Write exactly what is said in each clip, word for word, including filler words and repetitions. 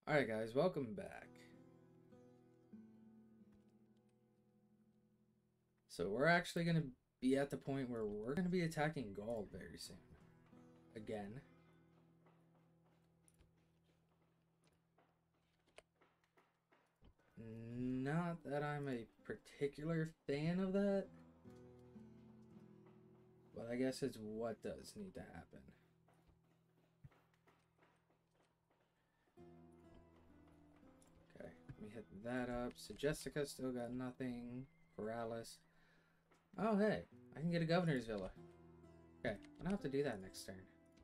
Alright guys, welcome back. So we're actually going to be at the point where we're going to be attacking Gaul very soon. Again. Not that I'm a particular fan of that. But I guess it's what does need to happen. Okay, let me hit that up. So Jessica still got nothing. Corrales. Oh, hey, I can get a governor's villa. Okay, I don't have to do that next turn.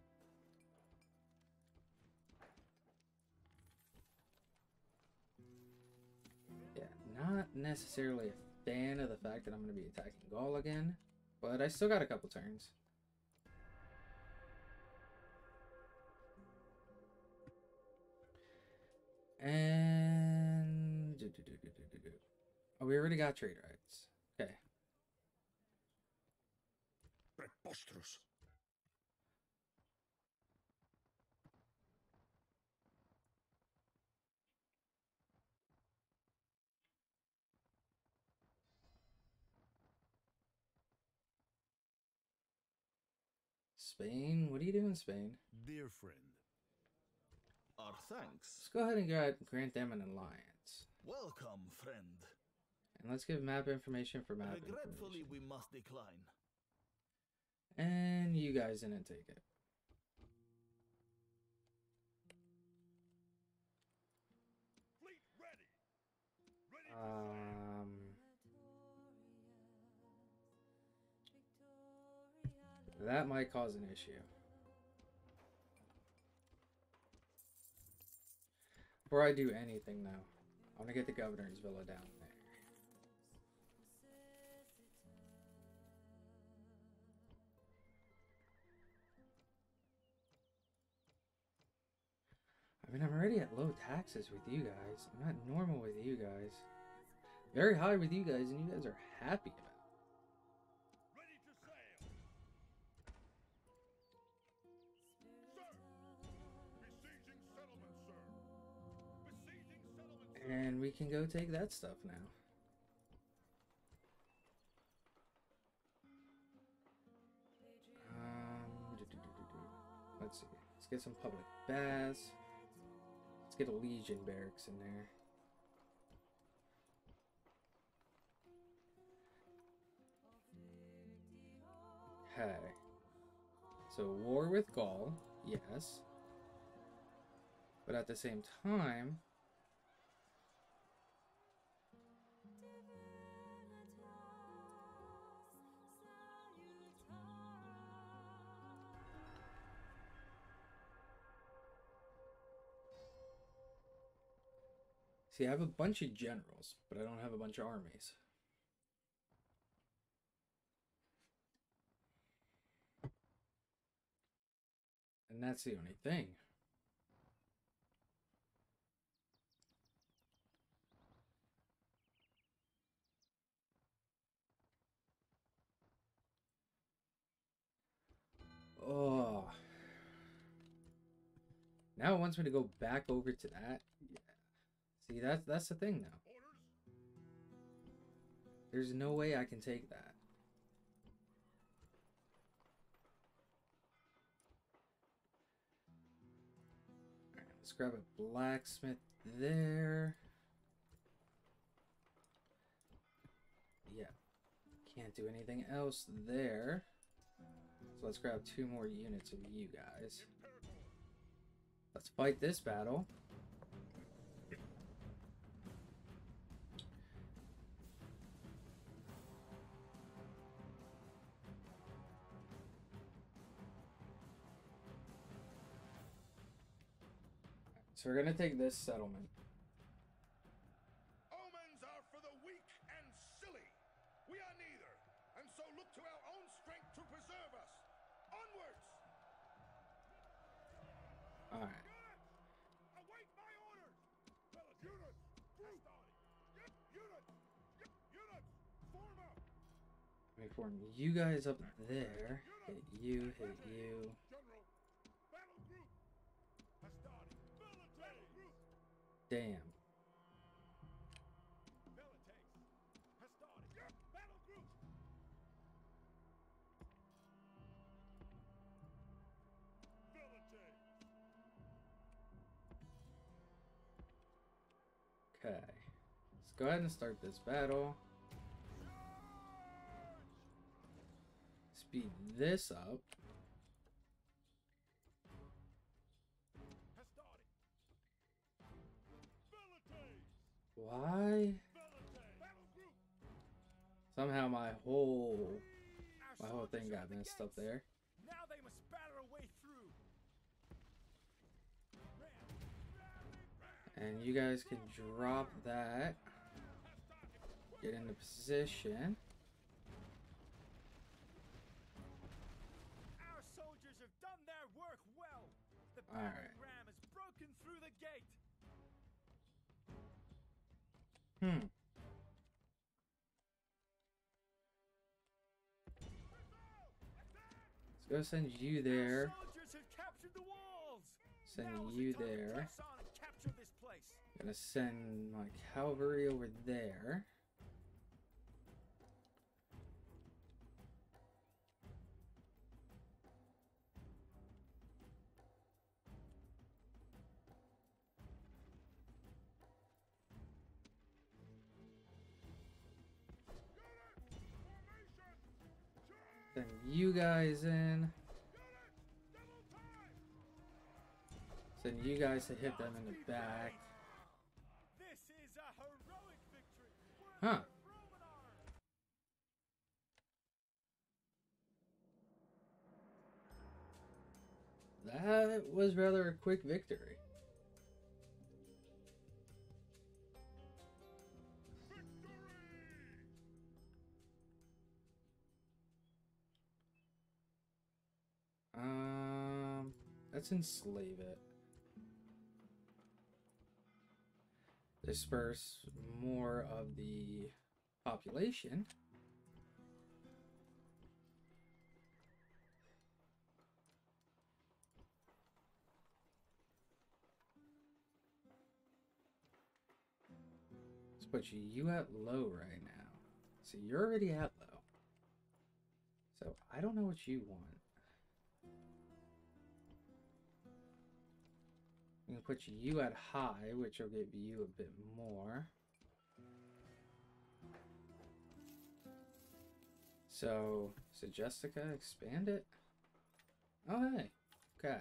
Yeah, not necessarily a fan of the fact that I'm going to be attacking Gaul again, but I still got a couple turns. And... Oh, we already got trade rights. Okay. Preposterous. Spain? What are you doing, Spain? Dear friend. Our thanks. Let's go ahead and grant, grant them an alliance. Welcome, friend. And let's give map information for map Regretfully, information. we must decline. And you guys didn't take it. Fleet ready. Ready Um... That might cause an issue. Before I do anything, though, I want to get the governor's villa down there. I mean, I'm already at low taxes with you guys. I'm not normal with you guys. Very high with you guys, and you guys are happy about it. Ready to sail. Sir. Besieging settlement, sir. Besieging settlement, sir. And we can go take that stuff now. Um, do, do, do, do, do. Let's see. Let's get some public baths. Let's get a Legion barracks in there. Okay. So war with Gaul, yes. But at the same time, see, I have a bunch of generals, but I don't have a bunch of armies. And that's the only thing. Oh. Now it wants me to go back over to that. Yeah. See, that's that's the thing now. There's no way I can take that. Alright, let's grab a blacksmith there. Yeah. Can't do anything else there. So let's grab two more units of you guys. Let's fight this battle. So we're gonna take this settlement. Omens are for the weak and silly. We are neither, and so look to our own strength to preserve us. Onwards! Alright. Await my orders! Units! Units! Units! Units! Form up! Let me form you guys up there. Hit you, hit you. General! Battle group! Has started. Battle group! damn. Okay. Let's go ahead and start this battle. Speed this up. Why? Somehow my whole my whole thing got messed up there. Now they must batter a way through. And you guys can drop that. Get into position. Our soldiers have done their work well. The All battering right. ram has broken through the gate. Hmm. Let's go send you there. Our soldiers have captured the walls. Send Now is you the time to there. press on and capture this place. Gonna send my cavalry over there. Send you guys in. Send you guys to hit them in the back. This is a heroic victory. Huh. Roman honor. That was rather a quick victory. Um, let's enslave it. Disperse more of the population. Let's put you at low right now. So you're already at low. So I don't know what you want. I'm gonna put you at high, which will give you a bit more. So, so Jessica, expand it. Oh, hey. Okay.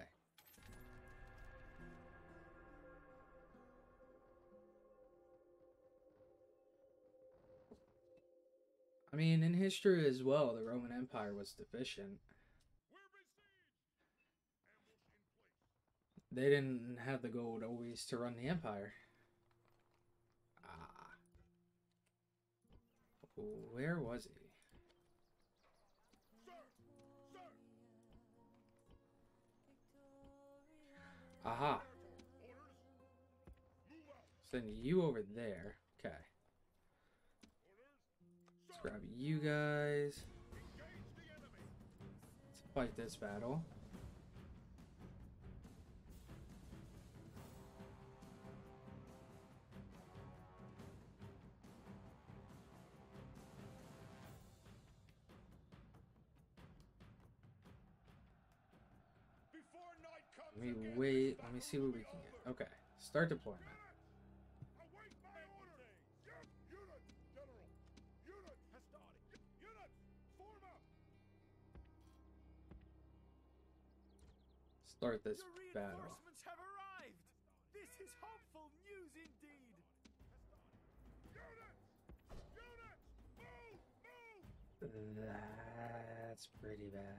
I mean, in history as well, the Roman Empire was deficient. They didn't have the gold always to run the empire. Ah. Where was he? Aha. Send you over there. Okay. Let's grab you guys. Let's fight this battle. Let me wait. Let me see what we can get. Okay. Start deployment. Start this Your battle. reinforcements have arrived. This is hopeful news indeed. That's pretty bad.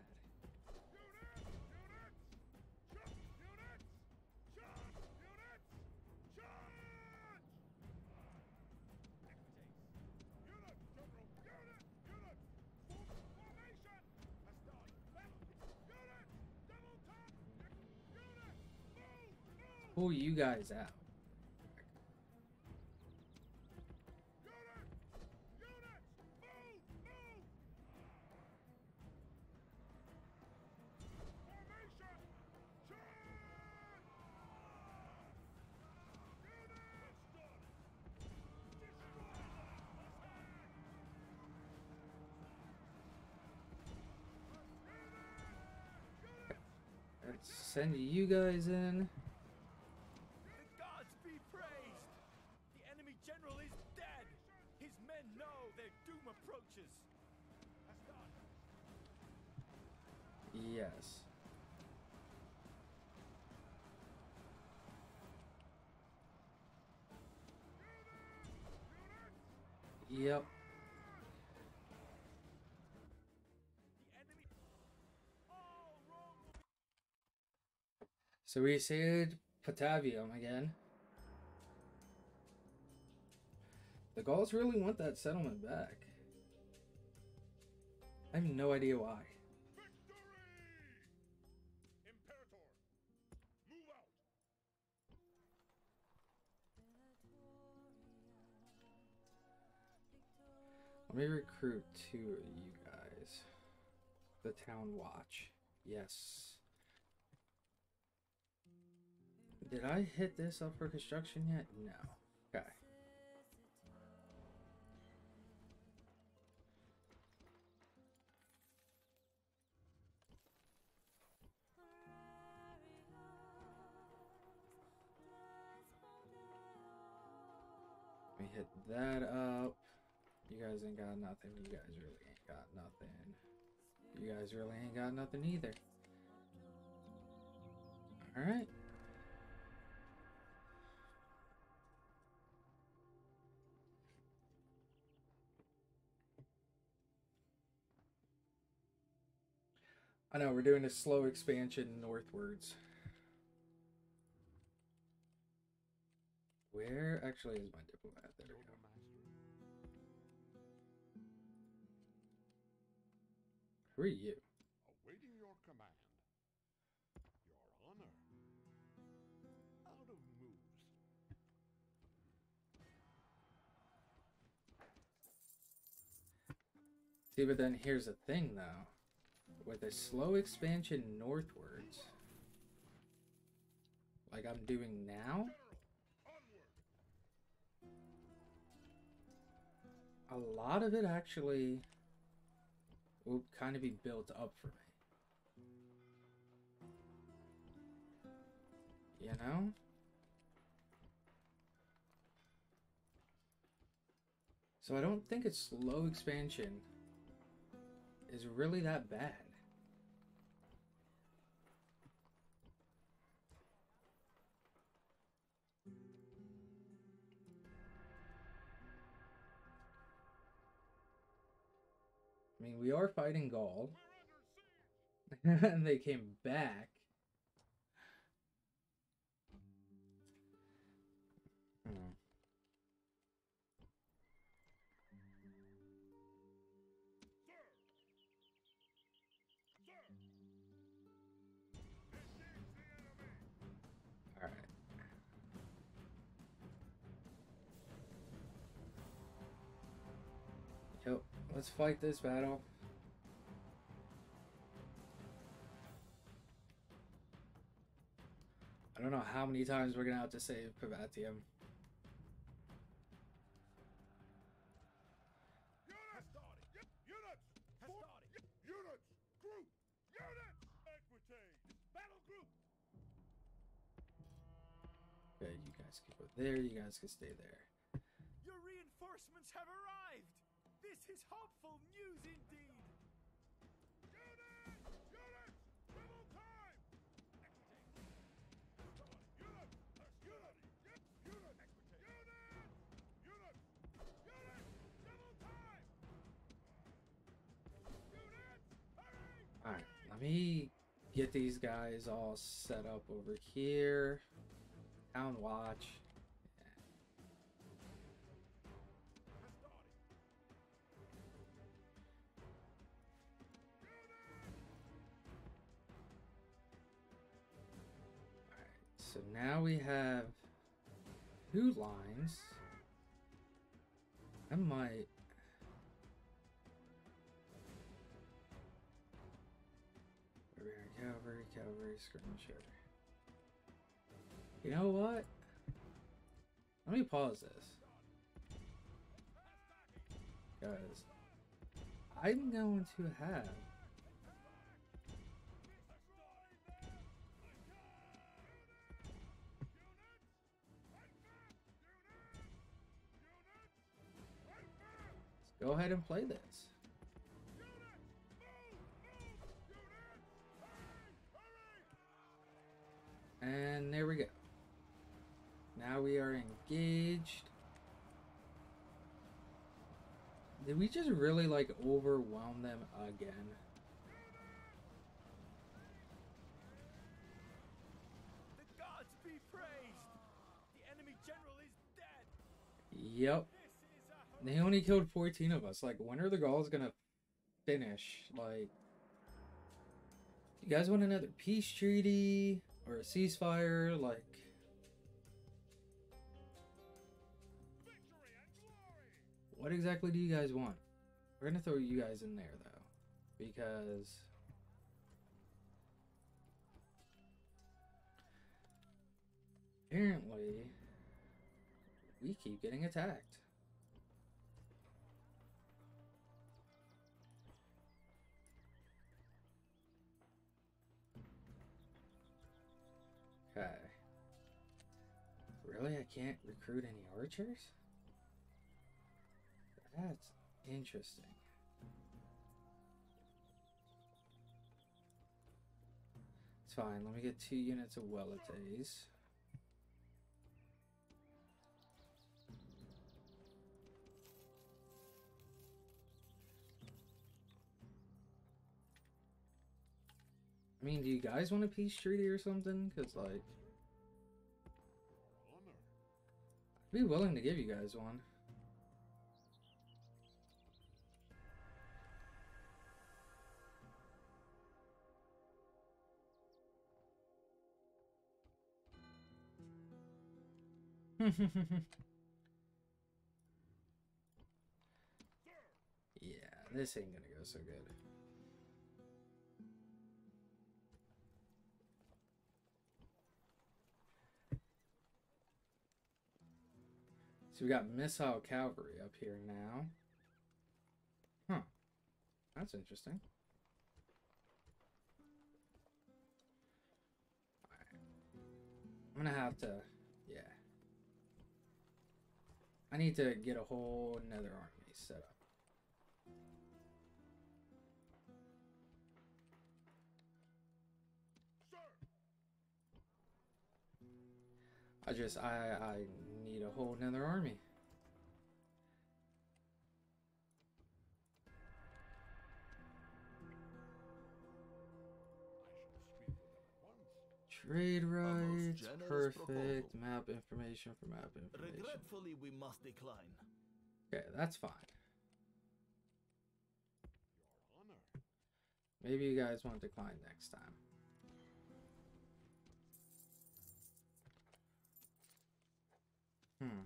Pull you guys out. send you guys in. The gods be praised! The enemy general is dead! His men know their doom approaches! Yes. Yep. So we saved Patavium again. The Gauls really want that settlement back. I have no idea why. Victory! Imperator, move out. Let me recruit two of you guys. The Town Watch. Yes. Did I hit this up for construction yet? No. Okay. Let me hit that up. You guys ain't got nothing. You guys really ain't got nothing. You guys really ain't got nothing either. Alright. I know, we're doing a slow expansion northwards. Where actually is my diplomat? There we go. Who are you? Awaiting your command. Your honor. Out of moves. See, but then here's the thing, though. With a slow expansion northwards, like I'm doing now, a lot of it actually will kind of be built up for me. You know? So I don't think a slow expansion is really that bad. I mean, we are fighting Gaul. And they came back. Hmm. All right. Yep, let's fight this battle. I don't know how many times we're gonna have to save Pavatium. Units! Units! Group! Units! Equity! Battle group! Okay, you guys can go there, you guys can stay there. Your reinforcements have arrived! This is hopeful news indeed! Units! Units! Double time! Units! Units! Units! Units! Units! Units! Double time! Units! Hurry! Alright, let me get these guys all set up over here. Town watch. So now we have two lines. I might. Cavalry, cavalry, skirmisher. You know what? Let me pause this. Because I'm going to have go ahead and play this. And there we go. Now we are engaged. Did we just really like overwhelm them again? The gods be praised. The enemy general is dead. Yep. They only killed fourteen of us. Like, when are the Gauls gonna finish? Like, you guys want another peace treaty or a ceasefire? Like, what exactly do you guys want? We're gonna throw you guys in there though, because apparently we keep getting attacked. Okay. Really? I can't recruit any archers? That's interesting. It's fine. Let me get two units of Welitates. I mean, do you guys want a peace treaty or something? Because, like, I'd be willing to give you guys one. Yeah, this ain't gonna go so good. So we got missile cavalry up here now. Huh. That's interesting. Alright. I'm gonna have to, yeah. I need to get a whole nether army set up. I just, I, I need a whole nether army. Trade rights, perfect. Proposal. Map information for map information. Regretfully, we must decline. Okay, that's fine. Maybe you guys won't decline next time. Hmm.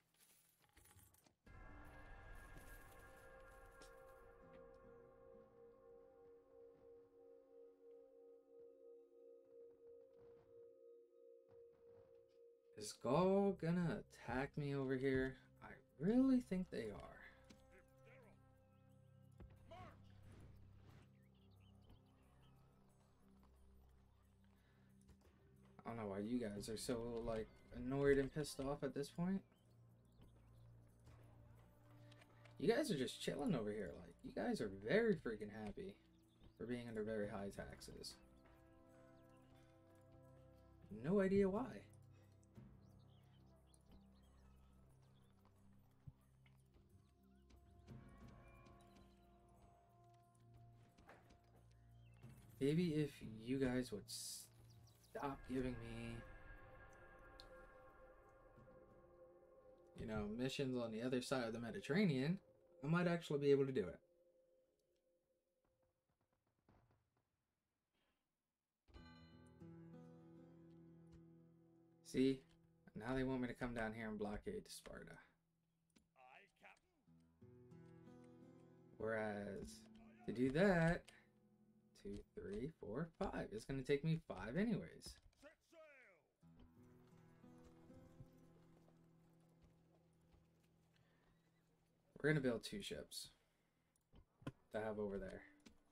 Is Gaul gonna attack me over here? I really think they are. I don't know why you guys are so, like, annoyed and pissed off at this point. You guys are just chilling over here. Like, you guys are very freaking happy for being under very high taxes. No idea why. Maybe if you guys would stop giving me, you know, missions on the other side of the Mediterranean, I might actually be able to do it. See? Now they want me to come down here and blockade Sparta. Whereas, to do that, two, three, four, five. It's going to take me five anyways. We're going to build two ships to have over there.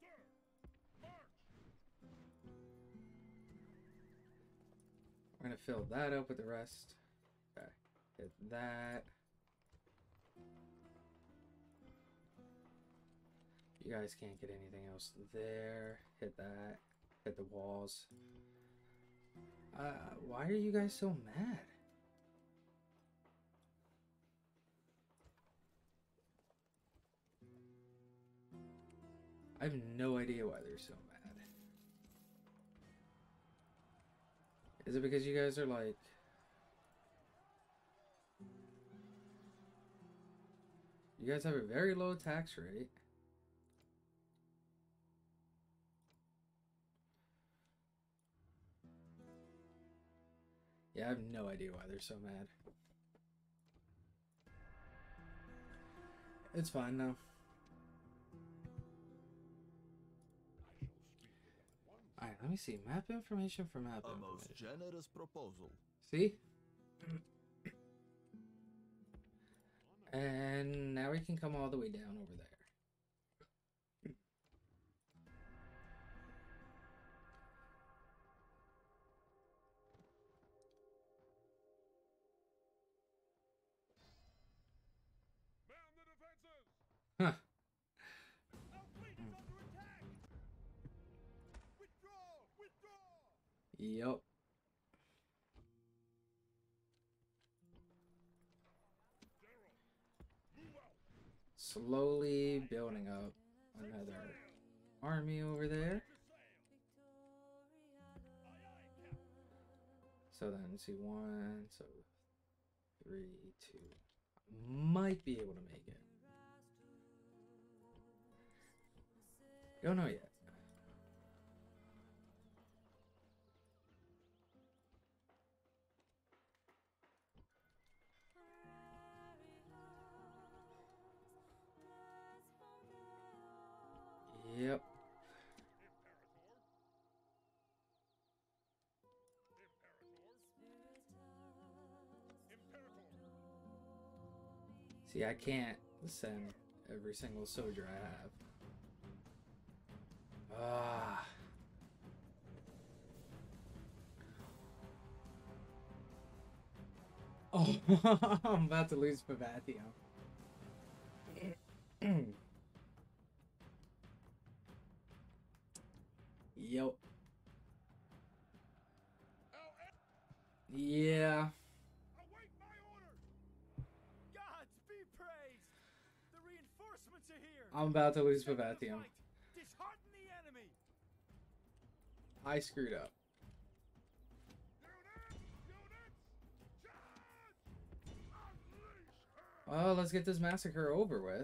We're going to fill that up with the rest. Okay. Hit that. You guys can't get anything else there. Hit that. Hit the walls. Uh, why are you guys so mad? I have no idea why they're so mad. Is it because you guys are like... You guys have a very low tax rate. Yeah, I have no idea why they're so mad. It's fine now. Alright, let me see. Map information for map A information. most generous proposal. See? And now we can come all the way down over there. Man the defenses! Huh. Our fleet is under attack! Withdraw! Withdraw! Yup. General, move out! Slowly building up another army over there. So then, see, one, so three, two. Might be able to make it. Don't know yet. Yep. See, I can't send every single soldier I have. Ah. Oh, I'm about to lose Pavatio. Yep. Yeah. Await my orders! Gods be praised! The reinforcements are here! I'm about to lose Take the Pavatio. fight. Dishearten the enemy! I screwed up. Units! Units! Charge! Unleash her! Well, let's get this massacre over with.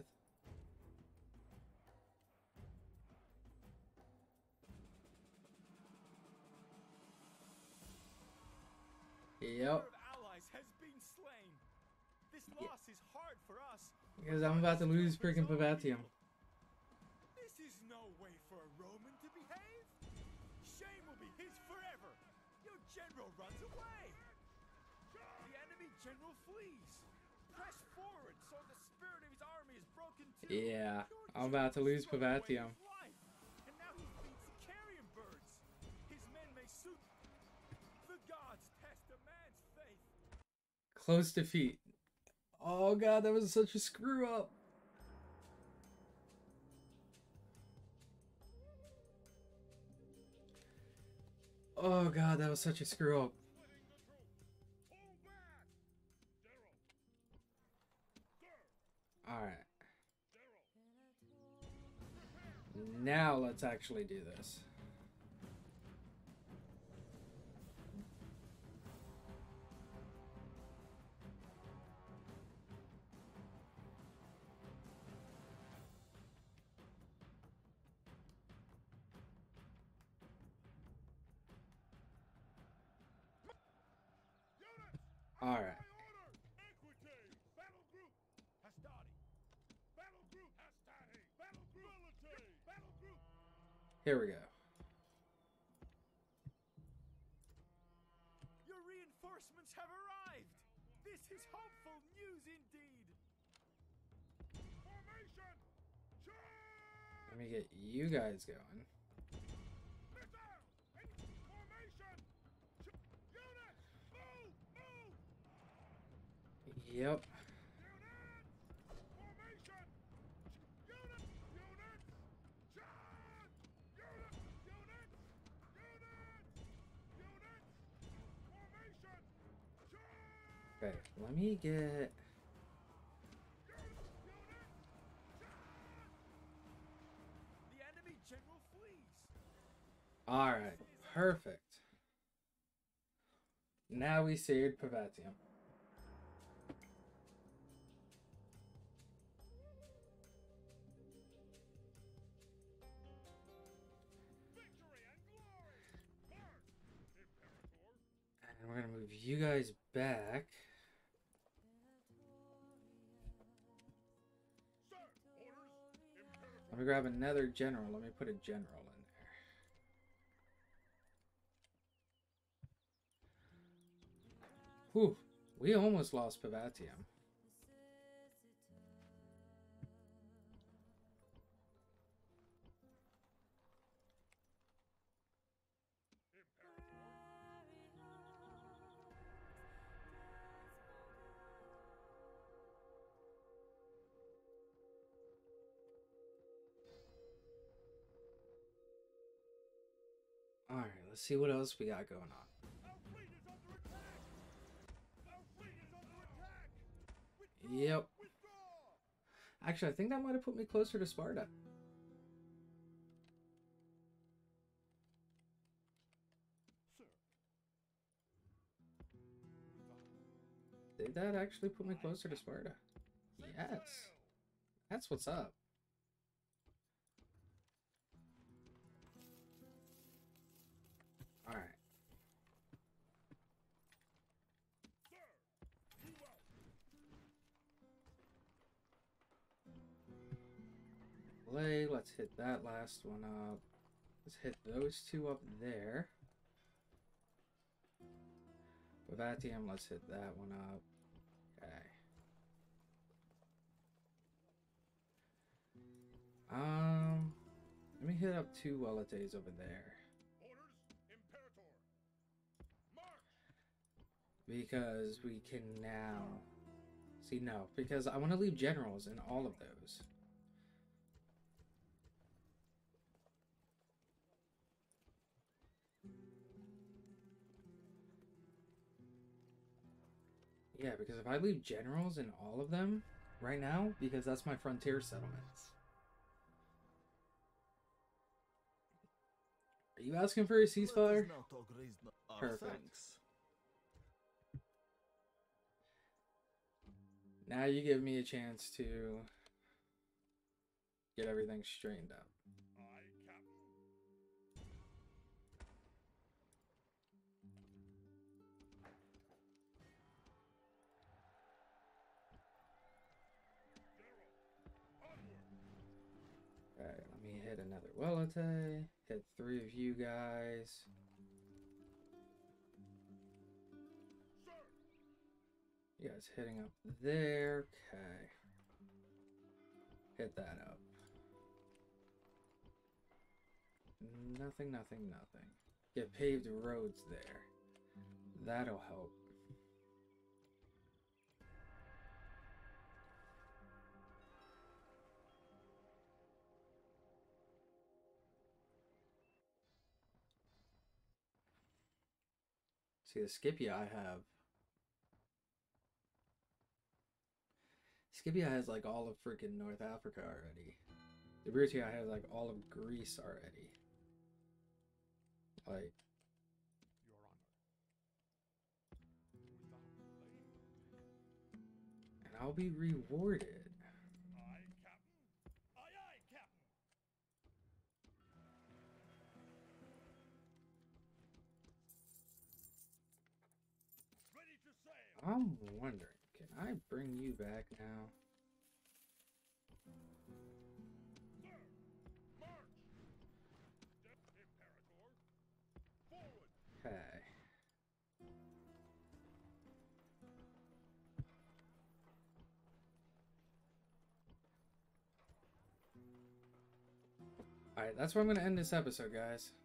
Yep. Number of allies has been slain. This loss is hard for us. Because I'm about to lose freaking Pavatio. This is no way for a Roman to behave. Shame will be his forever. Your general runs away. The enemy general flees. Press forward so the spirit of his army is broken too. Yeah, Your I'm about to general lose threw away Pavatio. his life, and now he feeds the carrion birds. His men may suit. The gods test a man's faith. Close defeat. Oh god, that was such a screw up. Oh god, that was such a screw up. Alright. Now let's actually do this. All right. Here we go. Your reinforcements have arrived. This is hopeful news indeed. Formation! Charge! Let me get you guys going. Missile! In formation! Ch- Units! Move! Move! Yep. Units! Formation! Ch- Units! Units! Okay, let me get... The enemy general flees. Alright, perfect. Now we saved Pavatium. And we're gonna move you guys back. Let me grab another general. Let me put a general in there. Whew, we almost lost Pavatium. Alright, let's see what else we got going on. Yep. Actually, I think that might have put me closer to Sparta. Did that actually put me closer to Sparta? Yes. That's what's up. Alright. Play, let's hit that last one up. Let's hit those two up there. Pavatium, let's hit that one up. Okay. Um, let me hit up two Weletes over there. Because we can now... See, no. Because I want to leave generals in all of those. Yeah, because if I leave generals in all of them right now, because that's my frontier settlements. Are you asking for a ceasefire? Perfect. Now you give me a chance to get everything straightened up. Alright, let me hit another Welete. Hit three of you guys. You guys hitting up there. Okay. Hit that up. Nothing, nothing, nothing. Get paved roads there. That'll help. See, the Scipia I have. Scipia has like all of freaking North Africa already. The Brutia has like all of Greece already. Like. And I'll be rewarded. Aye, Captain. Aye, aye, Captain. Ready to sail. I'm wondering, can I bring you back now? Sir, march. Imperator, forward. Okay. Alright, that's where I'm going to end this episode, guys.